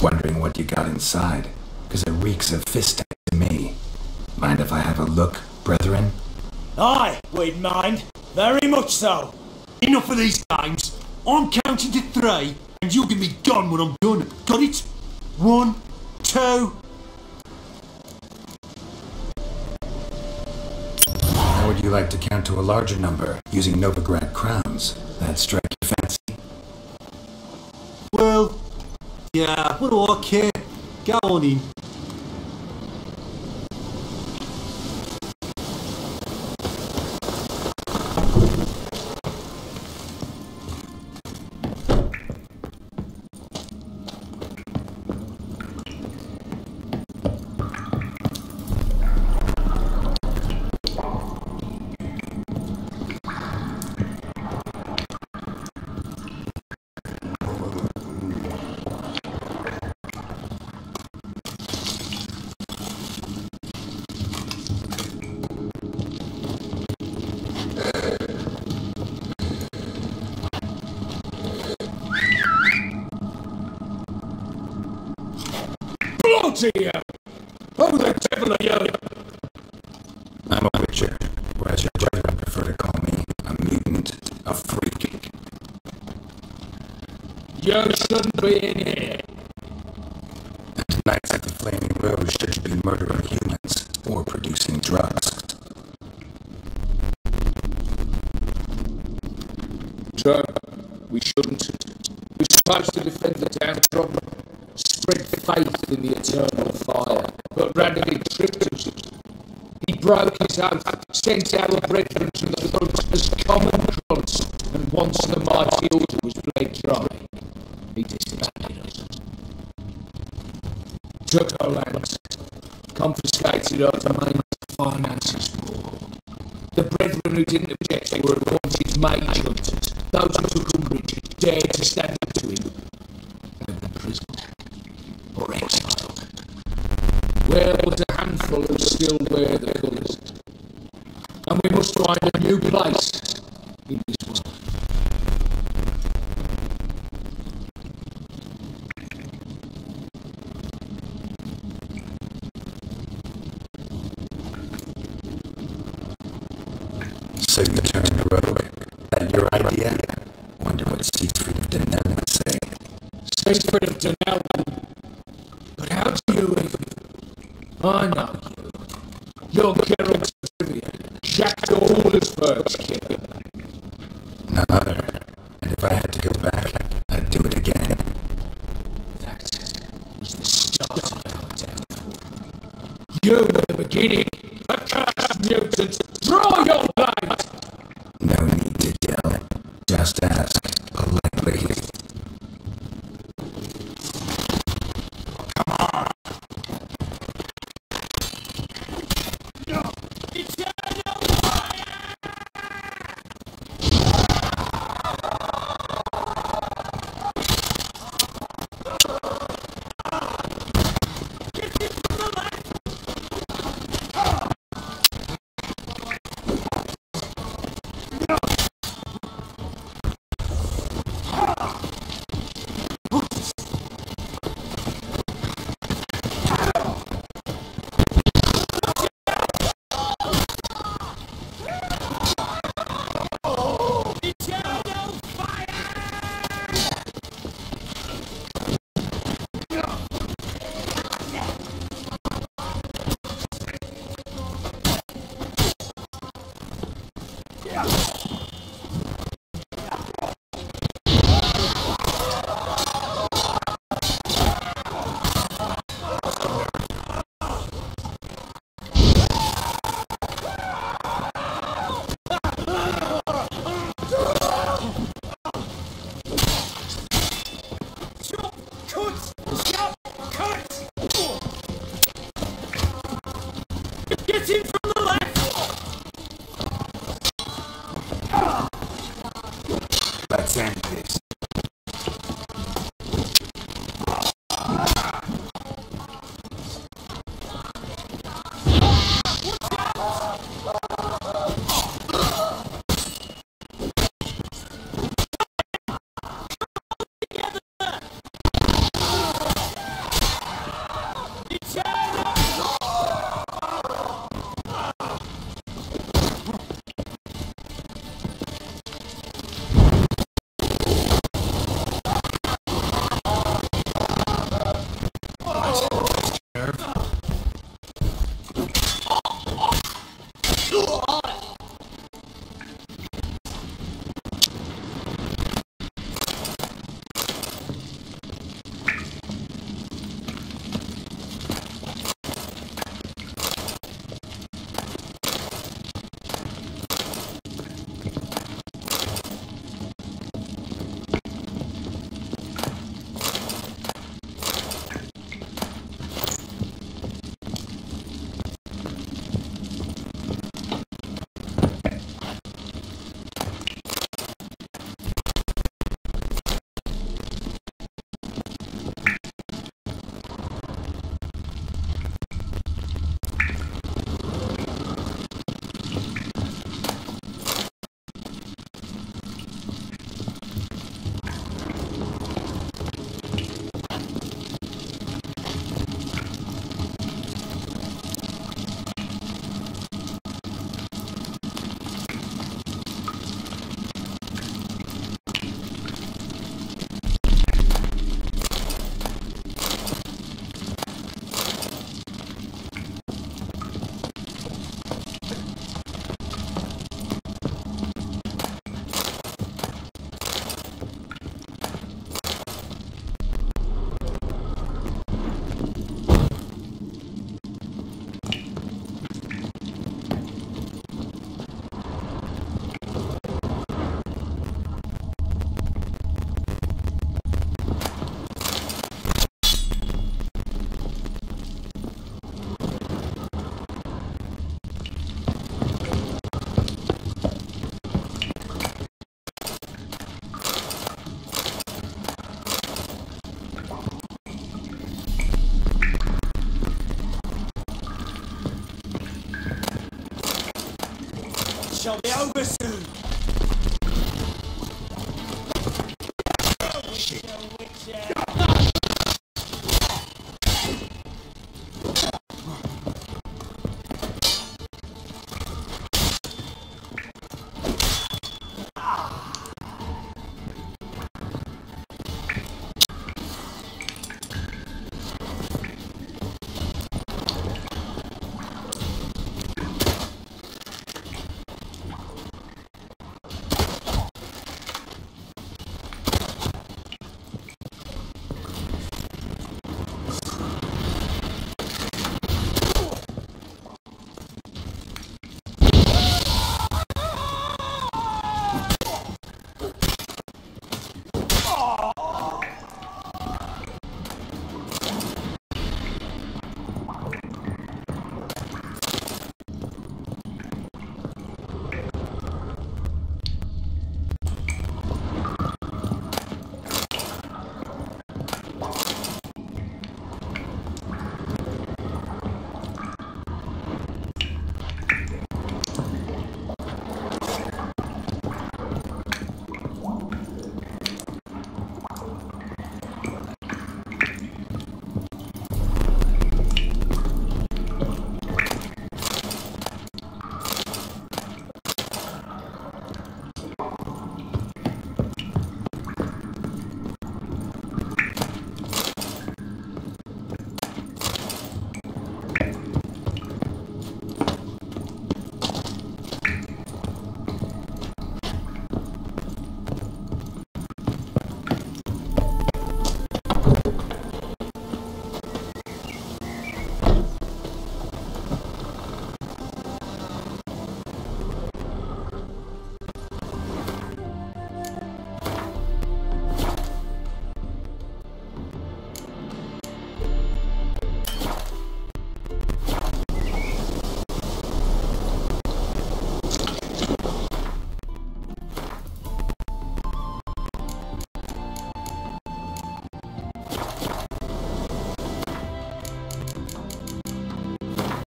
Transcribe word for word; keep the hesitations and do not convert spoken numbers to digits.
Wondering what you got inside, because it reeks of fisting to me. Mind if I have a look, brethren? Aye, we'd mind. Very much so. Enough of these games. I'm counting to three, and you'll give me gun when I'm done. Got it? One, two... How would you like to count to a larger number, using Novigrad crowns? That strike your fancy? Well, yeah, what do I care? Go on in. Bloody hell! Who the devil are you? I'm a witcher, or as your brethren prefer to call me, a mutant, a freak. You shouldn't be in here. And tonight's at the Flaming Rose should you be murdering humans, or producing drugs. True, we shouldn't. We're supposed to defend the downtrodden, spread faith in the eternal fire, but Radovid tricked us. He broke his oath, sent our brethren to the front as common grunts, and once the mighty order was bled dry, he disbanded us. Took our lands, confiscated our domains, finances for. The brethren who didn't object were appointed mage hunters. Those who took umbrage dared to stand up to him, and were imprisoned or exiled. Where was a handful who still wear the colours, and we must find a new place in this world. So you turned rogue. That your idea? Wonder what Siegfried of Denel would say. Siegfried of Denel. But how do you even... I know you. You're Geralt of Rivia, Jacques de Orlersburg's killer. None other. And if I had to go back, I'd do it again. That was the start of our downfall. You were the beginning. A cursed mutant. Draw your blade! No need to yell. Just ask, politely. over soon. Shit.